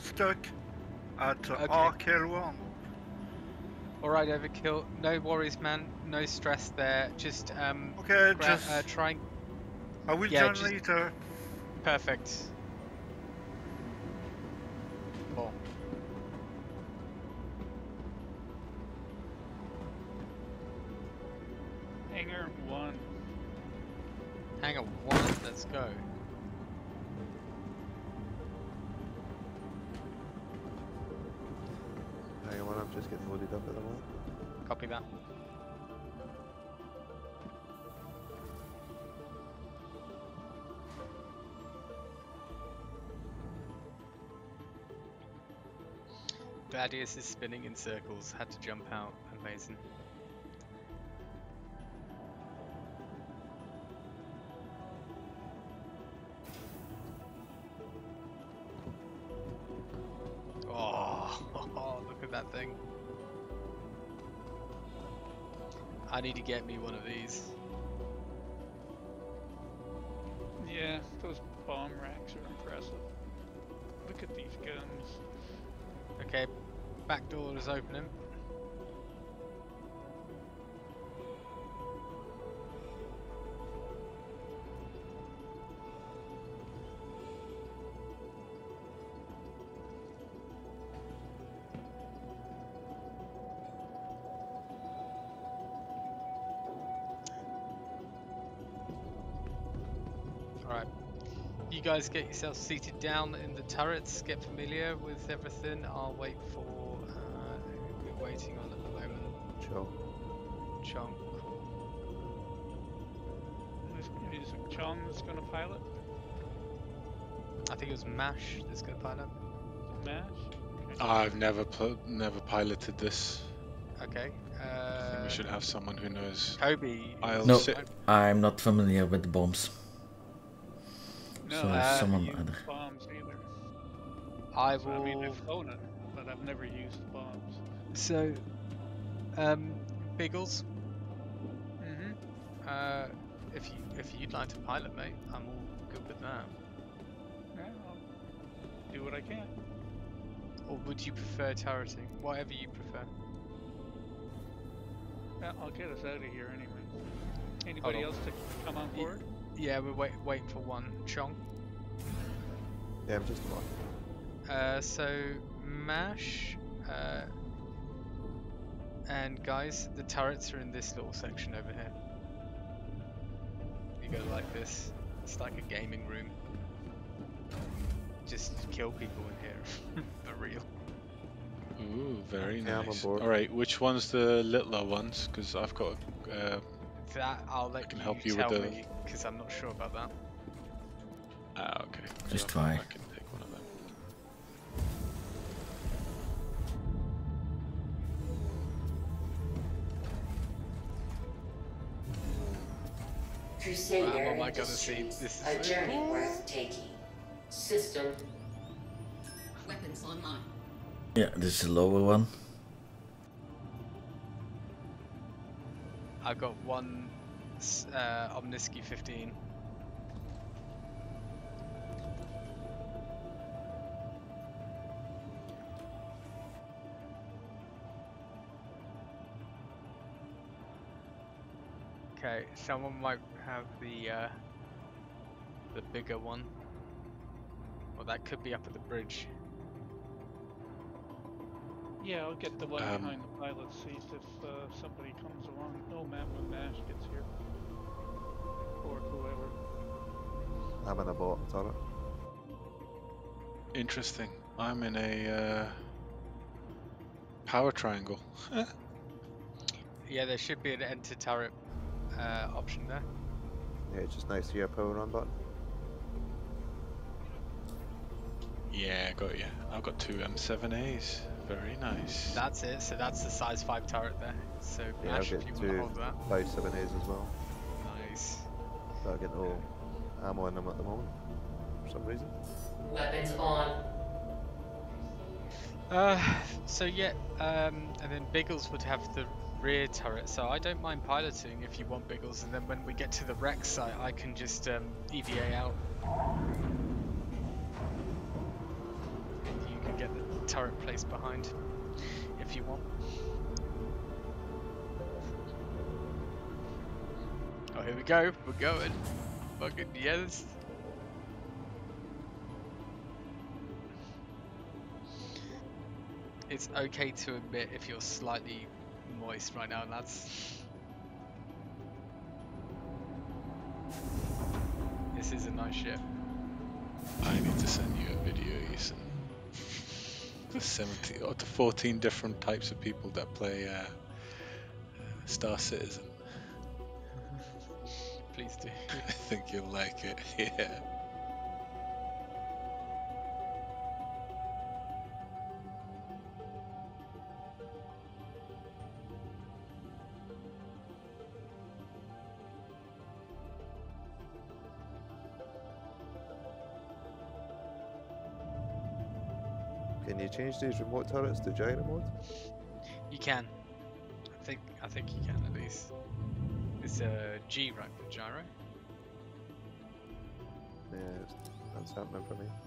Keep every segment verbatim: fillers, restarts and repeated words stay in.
stuck at uh, Okay. R K one. Alright, Overkill. No worries, man. No stress there. Just um, Okay, gra just uh, try and... I will Yeah, join just- later. Perfect. Cool. Hangar one. Hang on, one. Let's go. Hang on, I'm just getting loaded up at the moment. Copy that. Gladius is spinning in circles. Had to jump out. Amazing. Oh, look at that thing. I need to get me one of these. Yeah, those bomb racks are impressive. Look at these guns. Okay, back door is opening. Alright, you guys get yourselves seated down in the turrets, get familiar with everything. I'll wait for uh, who we're waiting on at the moment. Sure. Chunk. Is, is it Chong that's going to pilot? I think it was Mash that's going to pilot. Mash? I've never pl never piloted this. Okay. I Uh, think we should have someone who knows. Kobe. I'll is- No. sit. I'm not familiar with the bombs. No, So I uh, haven't someone used other. bombs either. I So, I mean, will. I've flown it, but I've never used bombs. So, um, Biggles. Mm-hmm. Uh, if you if you'd like to pilot, mate, I'm all good with that. Yeah, I'll do what I can. Or would you prefer turreting? Whatever you prefer. Yeah, I'll get us out of here anyway. Anybody on. else to come on Ye- board? Yeah, we're wait, waiting for one. Chong. Yeah, I'm just one. Uh, so Mash. Uh, and guys, the turrets are in this little section over here. You go like this. It's like a gaming room. Just kill people in here. For real. Ooh, very Okay, I'm on nice. board. All right, which one's the littler ones? Because I've got. Uh, That I'll let can you help you tell with the- me, because I'm not sure about that. ah, okay. Just So try. I can take one of them. Crusader Wow, oh my God, see, Industries, this is a so journey cool. worth taking. System Weapons online. Yeah, this is the lower one. I've got one s- uh, Omnisky fifteen. Okay, someone might have the uh, the bigger one. Well, that could be up at the bridge. Yeah, I'll get the one Um, behind the pilot seat if uh, somebody comes along. Oh, man, when Mash gets here. Or whoever. I'm in a bot turret. Interesting. I'm in a uh, power triangle. Yeah, there should be an enter turret uh, option there. Yeah, it's just nice to hear a power on button. Yeah, got you. I've got two M seven As. Very nice. That's it. So that's the size five turret there. So Yeah, I've Mash, if got you want to two hold that. five seven A's as well. Nice. But I get no ammo in them at the moment for some reason. weapons on. Uh, so yeah, um, and then Biggles would have the rear turret. So I don't mind piloting if you want Biggles, and then when we get to the wreck site, I can just um, E V A out. And you can and get the turret placed behind, if you want. Oh, here we go. We're going. Fucking yes. It's okay to admit if you're slightly moist right now, lads. This is a nice ship. I need to send you a video, Ethan. The seventeen or the fourteen different types of people that play uh, Star Citizen. Please do. I think you'll like it. Yeah. Can you change these remote turrets to gyro mode? You can. I think I think you can at least. It's a G right for gyro. Yeah, it's, that's happening for me.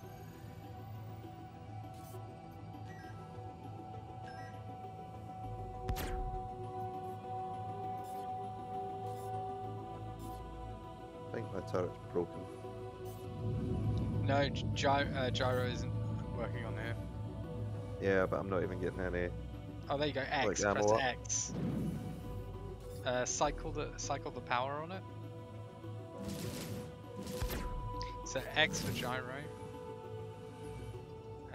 I think my turret's broken. No, gy uh, gyro isn't working on here. Yeah, but I'm not even getting any. Oh, there you go. X. Like Press ammo up. X. Uh, cycle the cycle the power on it. So X for gyro. Uh,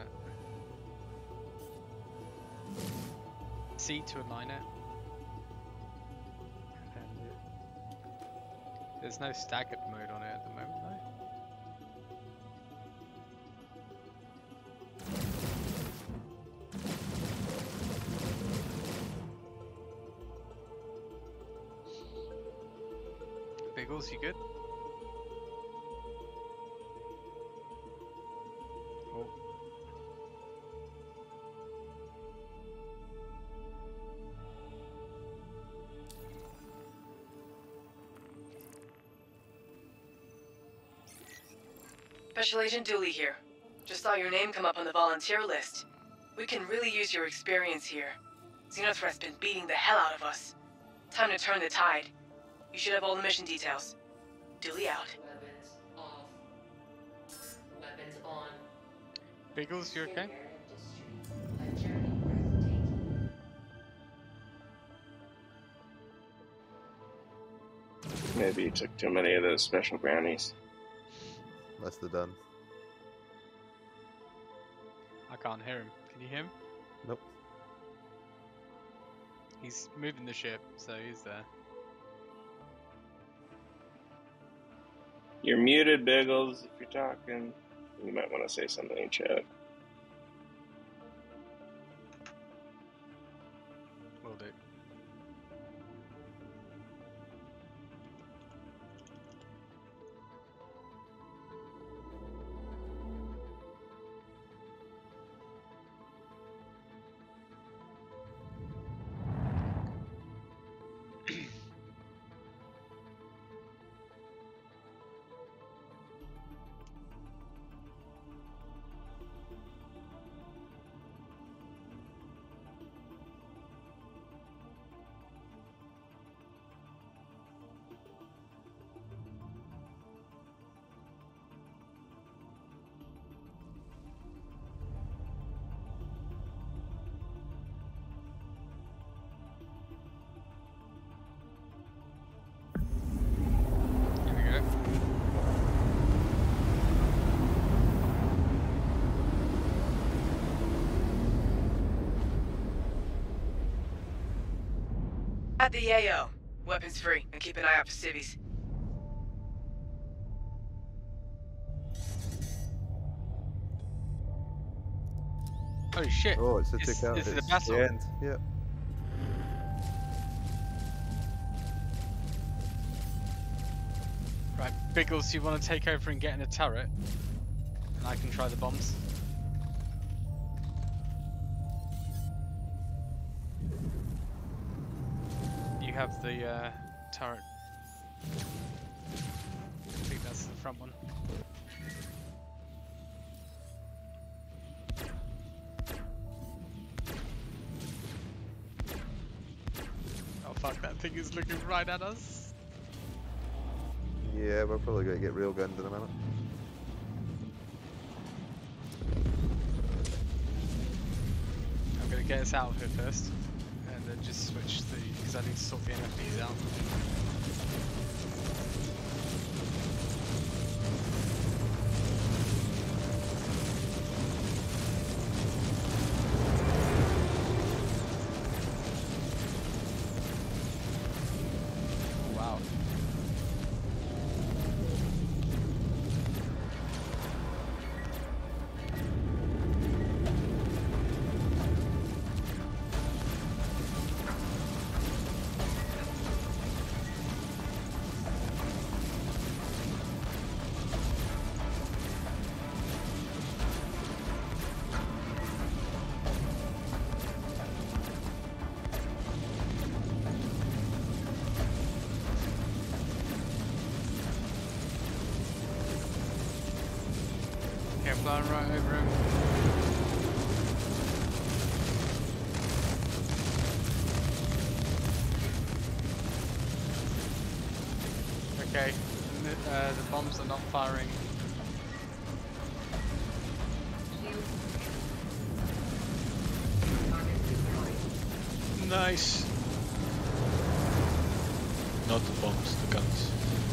C to align it. And there's no staggered mode on it at the moment, though. Biggles, you good? Oh. Special Agent Dooley here. Just saw your name come up on the volunteer list. We can really use your experience here. Xenothreat's been beating the hell out of us. Time to turn the tide. You should have all the mission details. Dooley out. Weapons off. Weapons on. Biggles, you okay? A journey breathtaking. Maybe you took too many of those special brownies. Must have done. I can't hear him. Can you hear him? Nope. He's moving the ship, so he's there. You're muted, Biggles, if you're talking. You might want to say something in chat. Will do. Here we go. At the A O. Weapons free, and keep an eye out for civvies. Holy shit. Oh, it's a This- tick out. this is a It's battle. the end. Yep. Right, Biggles, you want to take over and get in a turret? And I can try the bombs. You have the uh, turret. I think that's the front one. That thing is looking right at us. Yeah, we're probably going to get real gunned in a minute. I'm gonna get us out of here first, and then just switch the because I need to sort the N F Ds out. Wow. Okay, I'm flying right over him. Okay, the, uh, the bombs are not firing. Nice. Not the bombs, the guns.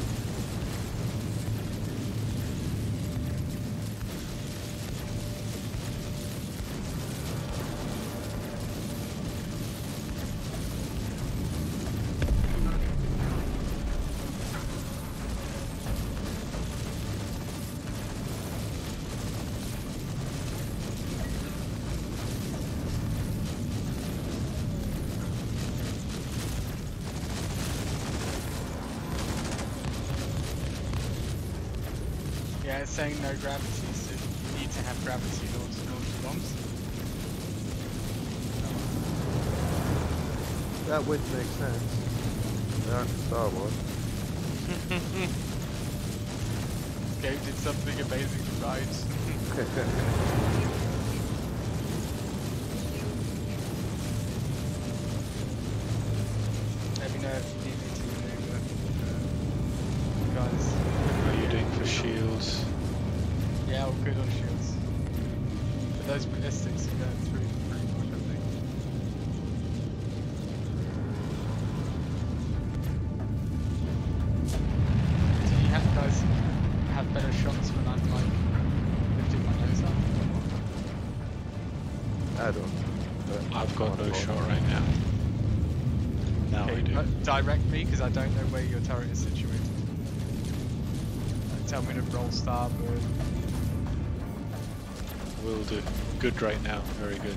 Yeah, it's saying no gravity, so you need to have gravity in order to launch the bombs. That would make sense. They aren't Star Wars. Game did something amazing right. Let me know if you need me to maneuver. Guys. How are you doing for shields? Yeah, all good on shields. But those ballistics are going through pretty much, I think. Do you have guys have better shots when I'm like lifting my nose up? I don't. But I've got no Well, shot right now. Now I Okay, do. uh, direct me because I don't know where your turret is situated. Uh, tell me to roll starboard. Will do. Good right now. Very good.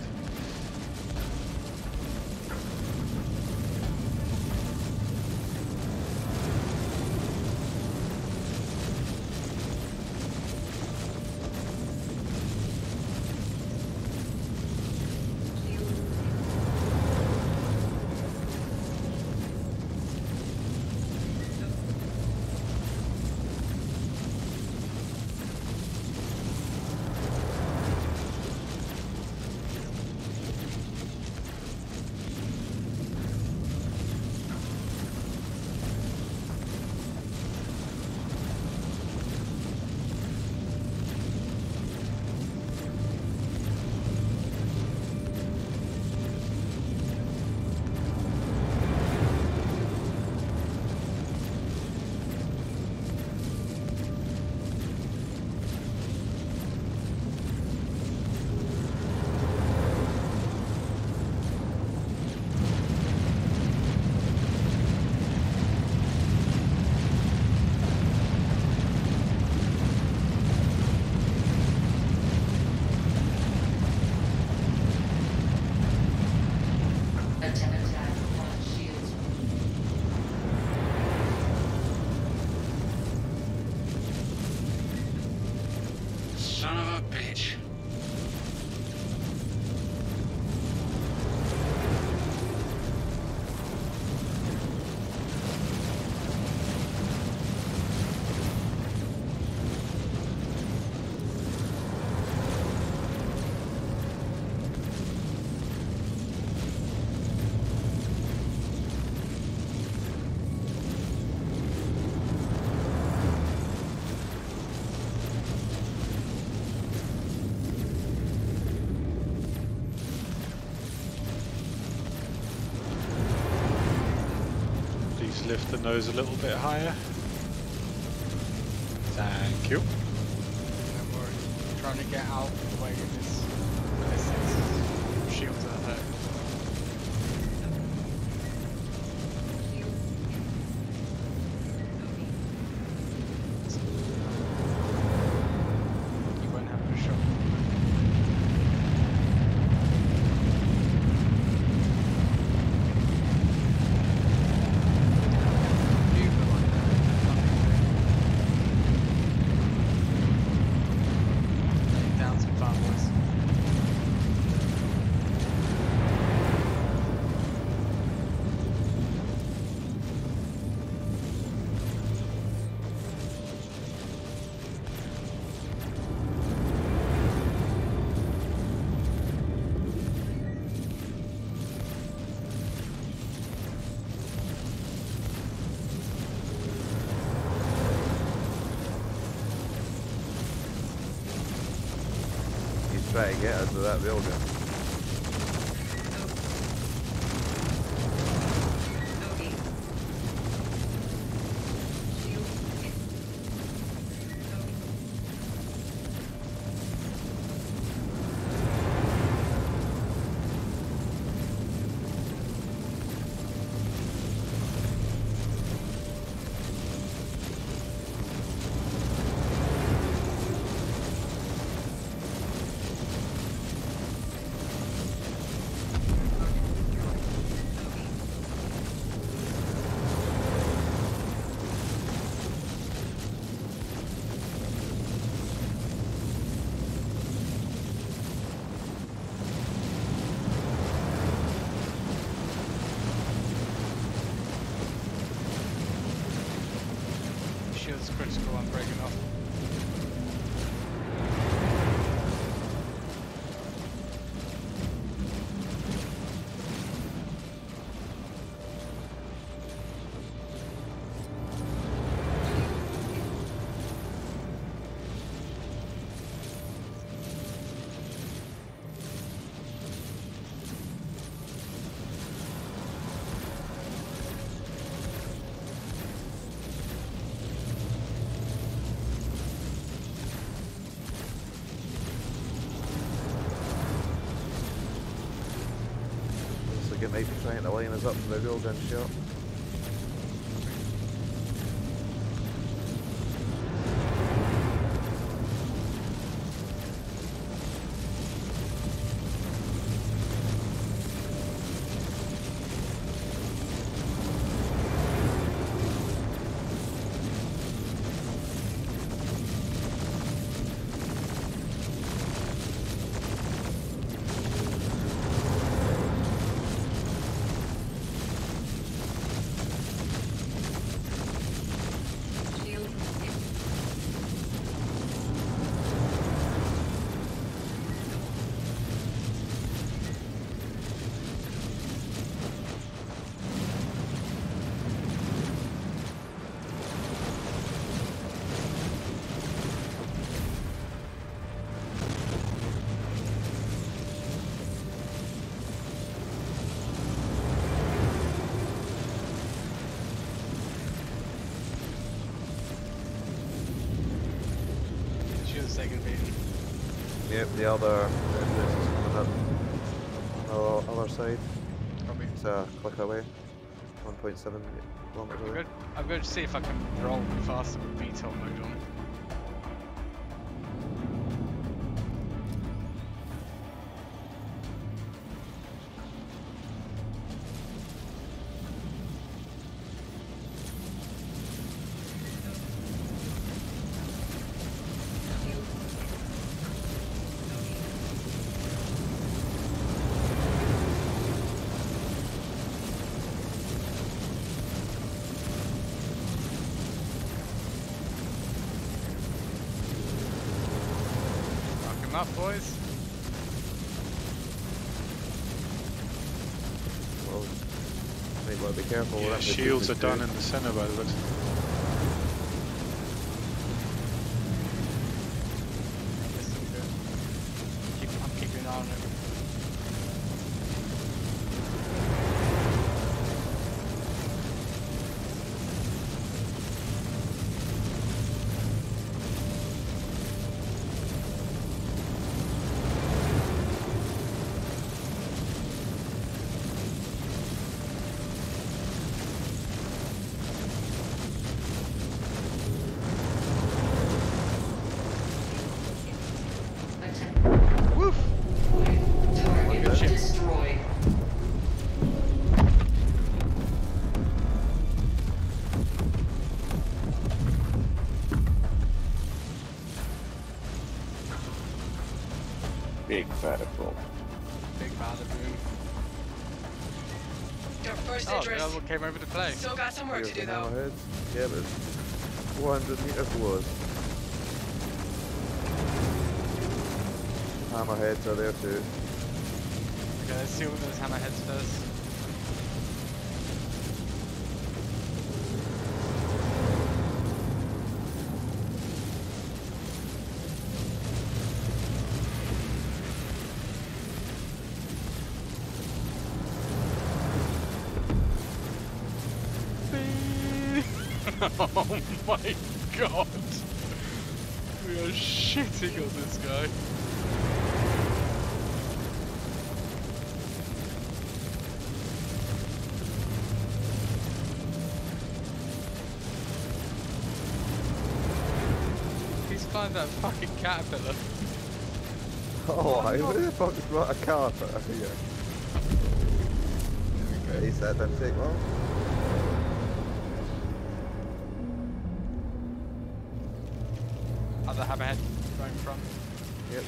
lift the nose a little bit higher. Thank you. Don't worry. I'm trying to get out of the way of this ballistics. Shields are hurt. You won't have a shot. You go on there. Down some far boys. He's trying to get us with that railgun. Okay. Shield hit. Okay. Shield's critical, I'm breaking off. Looks like it might be trying to line us up for the railgun shot. Shield hit. Shield's taking a beating. Yep, the other this is coming up on the other side. Probably. It's a click away. one point seven kilometers I'm away. good. I'm going to see if I can roll faster with V TOL mode on. Fuck him up, boys. Well, might want to be careful. we're Yeah, actually shields are pushing done through. in the center by the looks of it. Yes, I'm good. Keep, I'm keeping an eye on it. Well, Big Malibu. Your first Oh, interest. the other one came over to play. Still got some work here's to do the though. hammerheads. Yeah, there's four hundred meters below us. Hammerheads are there too. Okay, let's deal with those hammerheads first. Oh my god! We are shitting on this guy. He's flying that fucking caterpillar. Oh, I where the fuck is brought a caterpillar here? Okay, that didn't take long. Other hammerhead right in front. Yep.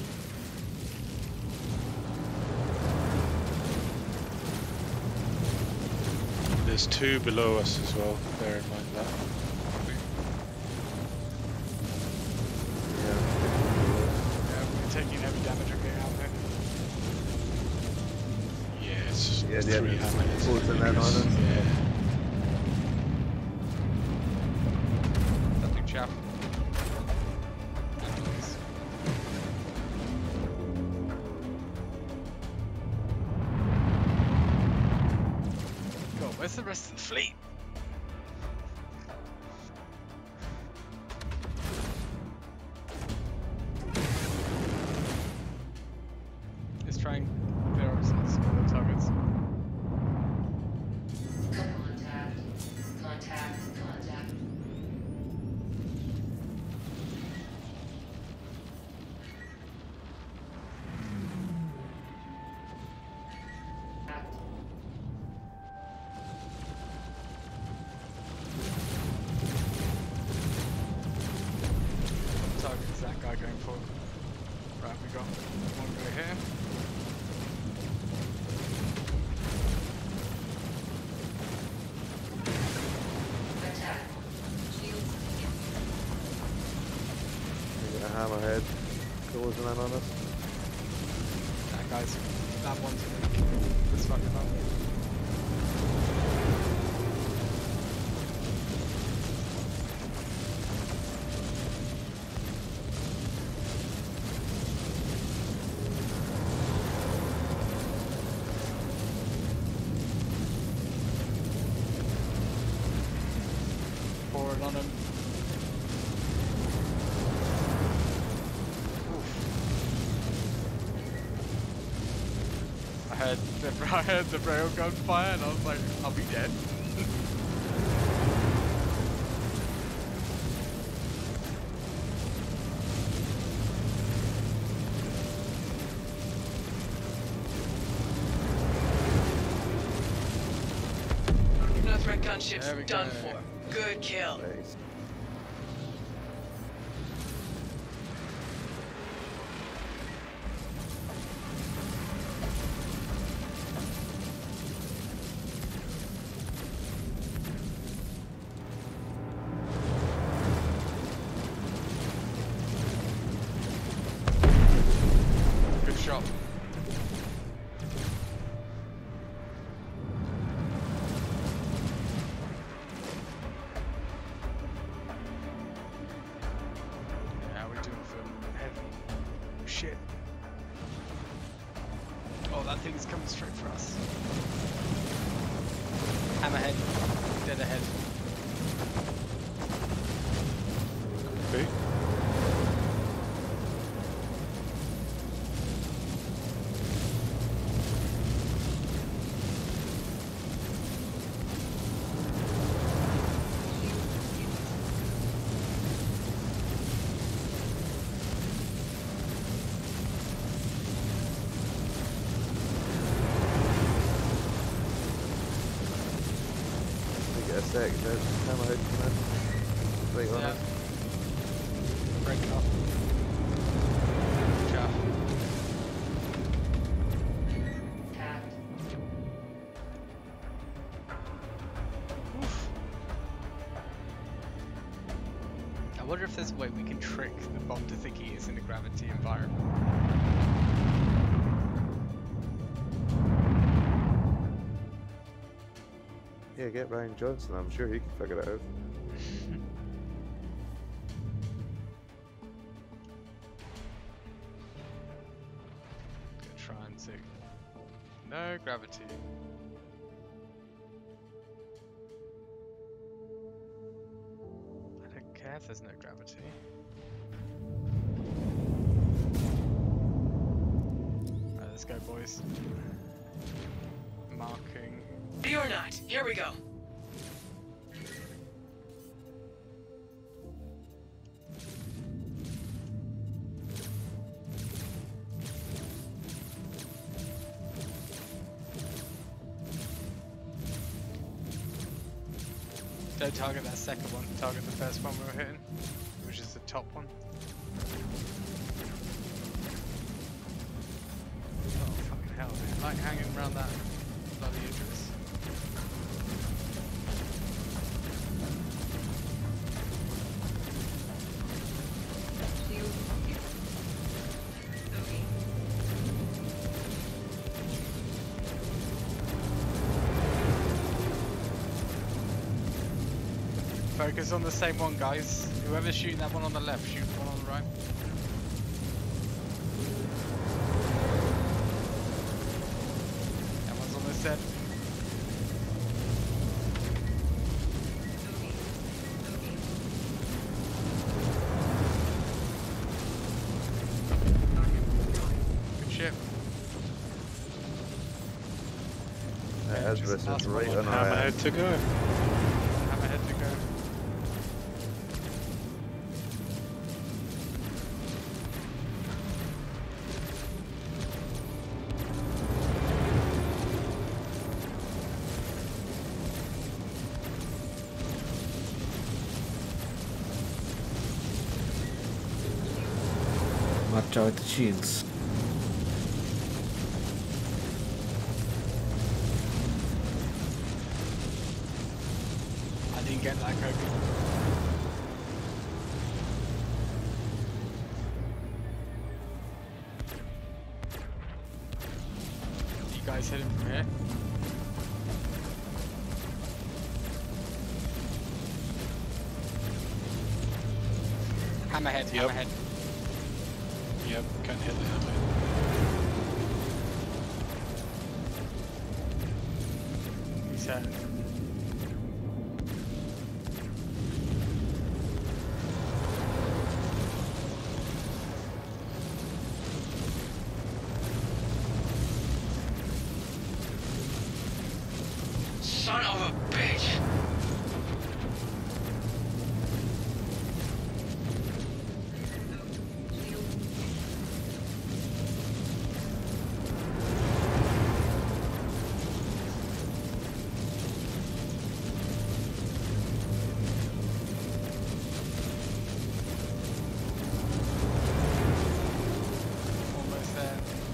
There's two below us as well, bear in mind that. Yeah. Yeah, we're taking heavy damage and getting out there. Yeah, it's Yeah, three yeah, hammerheads. closing in on us. Yeah. Nothing chaff. Please. God, where's the rest of the fleet? Let's try and clear out some smaller targets. Contact. Contact. Contact. Act. Target is that guy going for? Right, we got one guy here. Attack. Shields. We got a hammerhead closing in on us. That guy's, that one's gonna kill this fucking up. Forward on him. I heard the, I heard the railgun fire and I was like, I'll be dead. No threat gunship's There we done go. for. Good kill. Nice. Good shot. Yeah, how are we doing for heavy? Shit. Oh, that thing's coming straight for us. Hammerhead. Dead ahead. Okay. We get a sec, there's hammerhead coming in. Right on Yeah. us. Break up. Chaff. wonder if there's a way we can trick the bomb to think he is in a gravity environment. Yeah, get Ryan Johnson. I'm sure he can figure it out. Gonna try and see. No gravity. I don't care if there's no gravity. Alright, let's go, boys. Marking. Be or not, here we go. Don't target that second one, target the first one we were hitting, which is the top one. Oh fucking hell, man. Like hanging around that bloody Idris. Shield hit. Okay. Focus on the same one, guys. Whoever's shooting that one on the left, shoot the one on the right. That one's on this end. Good shit. Uh, just Idris last is one right on on our Hammerhead end. to go. Hammerhead to go. Watch out the shields. I didn't get that, Kobe. You guys hit him from here. Hammerhead, Yep. hammerhead. Yep, can't hit the hammerhead. He's hurt. Son of a bitch! Almost there.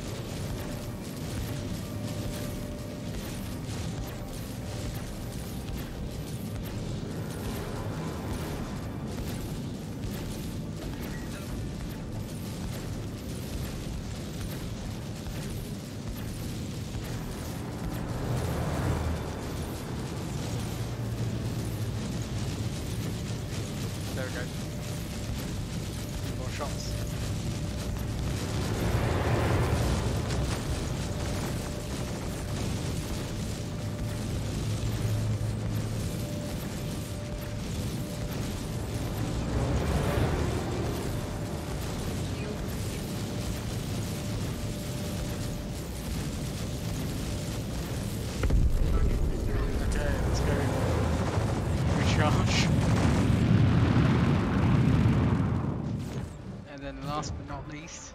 There we go. More shots. Okay, let's go. Recharge. And then last but not least,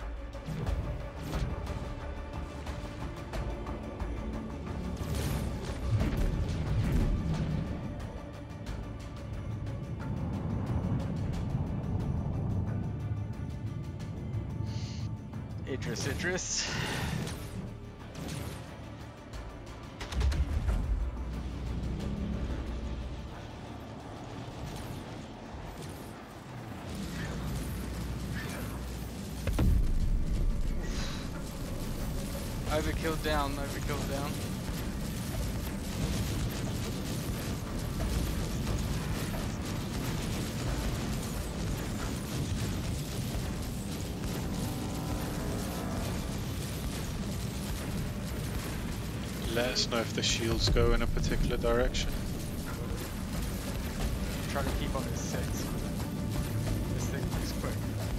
Idris, Idris. Overkill down, overkill down. Let us know if the shields go in a particular direction. Try to keep on his six. This thing is quick.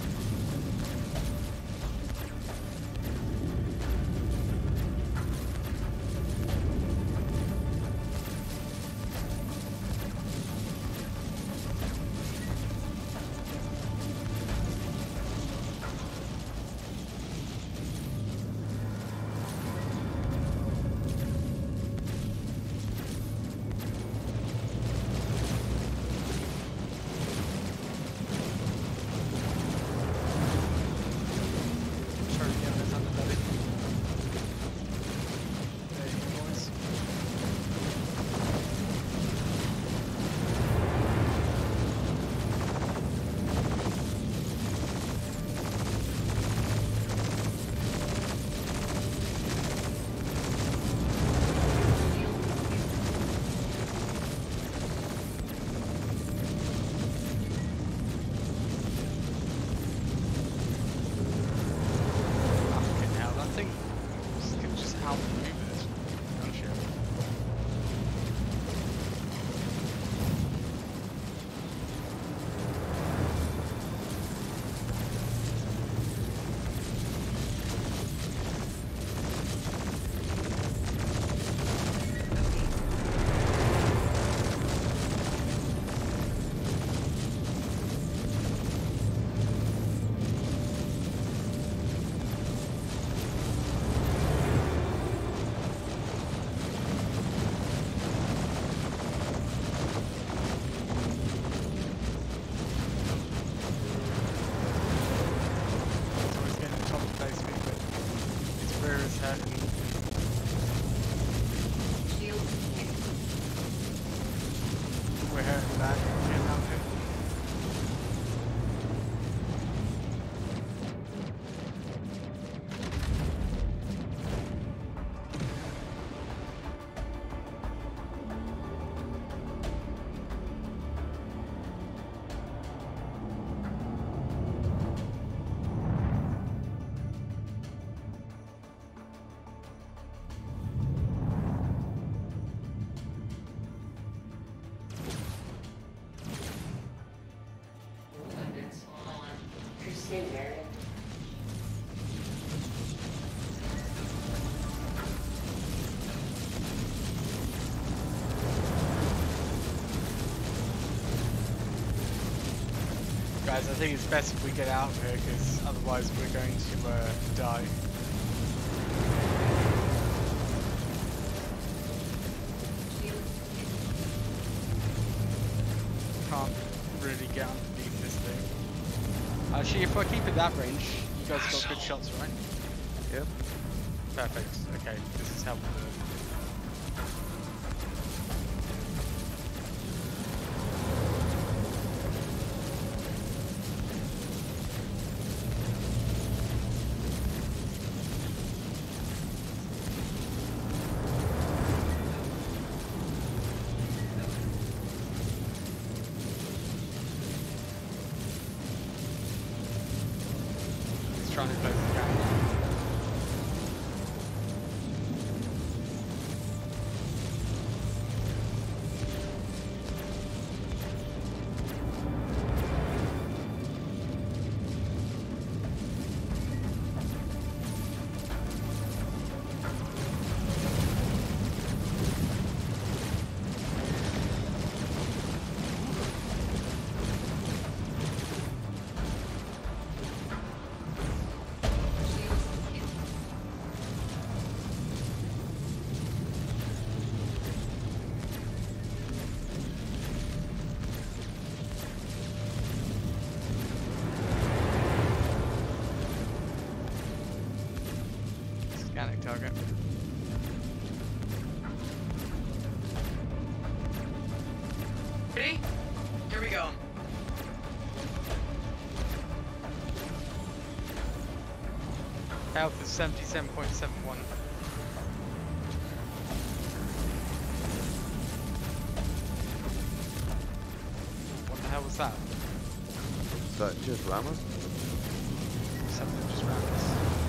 Guys, I think it's best if we get out of here, because otherwise we're going to uh, die. Can't really get underneath this thing. Actually, if I keep at that range, you guys got good shots, right? Yep. Perfect. Okay, this is how we do it. Trying to close the gap. Scanning target. Ready? Here we go. Health is seventy-seven point seven one. What the hell was that? Is that just Ramos? Something just ran us.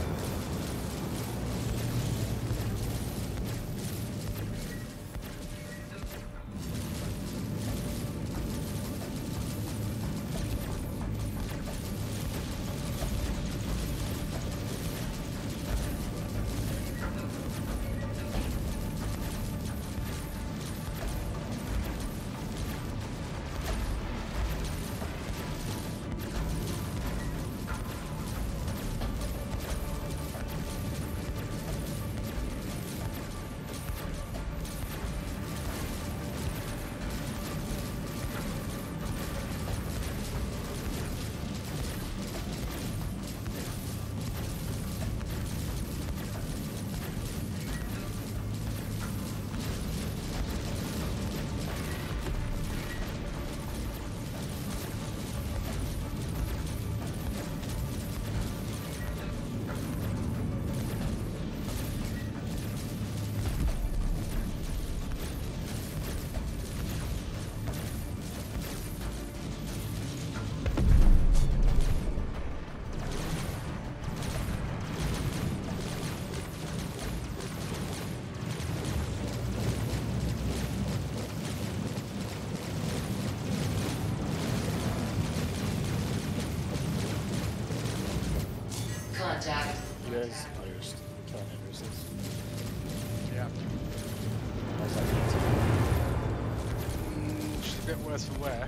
Contact. You guys are just killing Idrises. Yeah. How's that going? Mm, she's a bit worse for wear.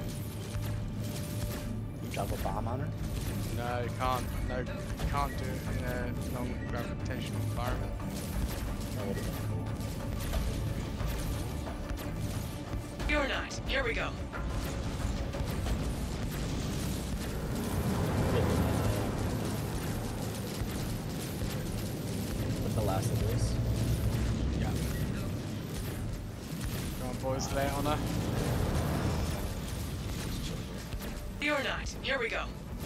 You drop a bomb on her? No, you can't. No, you can't do it in a non-gravitational environment. That would have been cool. You're not. Here we go. With the last of this. Yeah. Go on, boys, lay it on her. You're not. Here we go.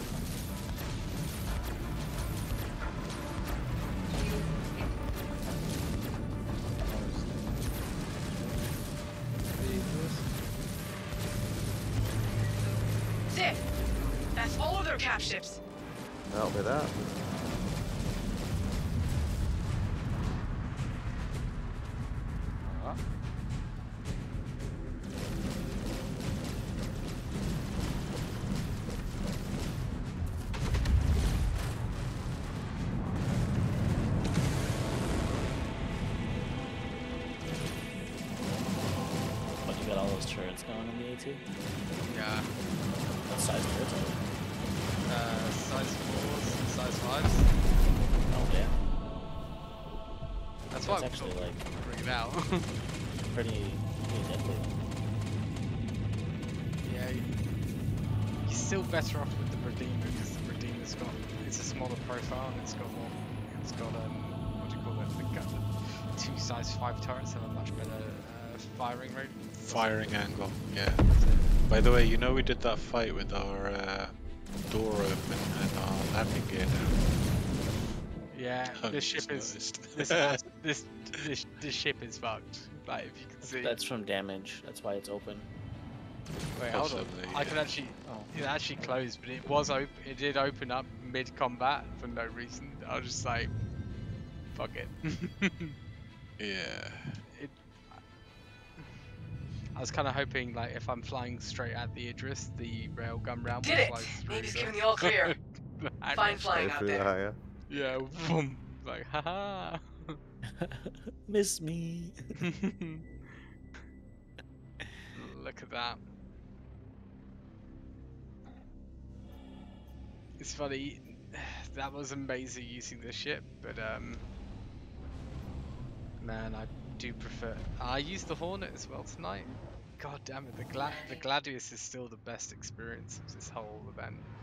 Zip! That's all of their cap ships. That'll be that. But you got all those turrets going in the AT? Yeah. What size turrets are they? Uh, size fours, size fives. Oh yeah. That's That's why I'm actually like bring it out. pretty, pretty deadly. Yeah, you- you're still better off with the Redeemer because the Redeemer's got it's a smaller profile and it's got more. It's got um, what do you call it? The gun. Two size five turrets have a much better uh, firing rate. Firing angle, yeah. By the way, you know we did that fight with our uh, door open and our landing gear down. Yeah, Oh, this you ship just is noticed. this, house- this this this ship is fucked. Like if you can see. That's from damage. That's why it's open. Wait, hold on. Possibly, I can yeah. actually. Oh. It actually closed, but it was open. It did open up mid combat for no reason. I was just like, fuck it. Yeah. it I was kind of hoping, like, if I'm flying straight at the Idris, the railgun round will Did it! fly through. Navy's the- giving the all clear. I Fine know. flying Go out through the there. higher. Yeah, boom. Like, haha. Miss me. Look at that. It's funny. That was amazing using the ship, but um, man, I do prefer. I used the Hornet as well tonight. God damn it, the Gla the Gladius is still the best experience of this whole event.